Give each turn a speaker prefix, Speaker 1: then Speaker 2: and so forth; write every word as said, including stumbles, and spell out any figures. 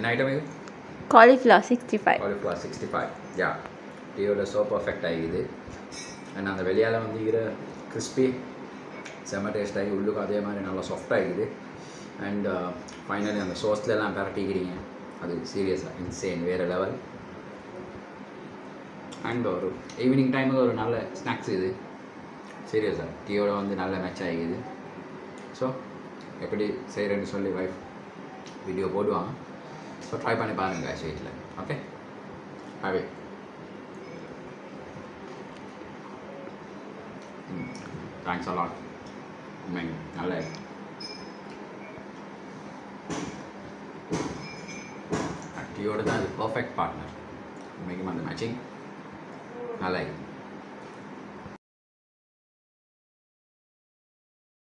Speaker 1: என்ன ஐட்டம் இது?
Speaker 2: cauliflower sixty-five.
Speaker 1: cauliflower sixty-five. யா டீயோட ஸோ பர்ஃபெக்ட் ஆகிக்குது. அண்ட் அந்த வெளியால் வந்து இருக்கிற கிறிஸ்பி செம்ம டேஸ்ட் ஆகி உள்ளுக்கு அதே மாதிரி நல்லா சாஃப்ட் ஆகிக்குது. அண்ட் ஃபைனலி அந்த சோஸ்லெல்லாம் பரட்டிக்கிறீங்க, அது சீரியஸாக இன்சேன் வேறு லெவல். அண்ட் ஒரு ஈவினிங் டைமுக்கு ஒரு நல்ல ஸ்நாக்ஸ் இது, சீரியஸாக டீயோட வந்து நல்ல மேட்ச் ஆகிக்குது. ஸோ எப்படி செய்கிறேன்னு சொல்லி வைஃப் வீடியோ போடுவாங்க. ஸோ ட்ரை பண்ணி பாருங்கள் guys வீட்டில். ஓகே ஹாவே தேங்க்ஸ் அ லாட். உண்மைங்க நல்ல டீயோட தான் அது பர்ஃபெக்ட் பார்ட்னர். உண்மைக்கும் அந்த மேட்சிங் நல்லா